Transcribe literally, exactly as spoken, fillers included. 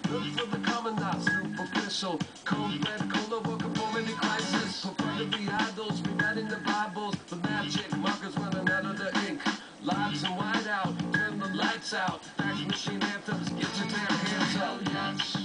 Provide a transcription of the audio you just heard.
Look for the commandant, superficial. Cold red, cola, welcome for any crisis. Prefer to be idols, we read in the Bibles. The magic markers running out of the ink. Lives and white out, turn the lights out. Fax machine anthems, get your damn hands up.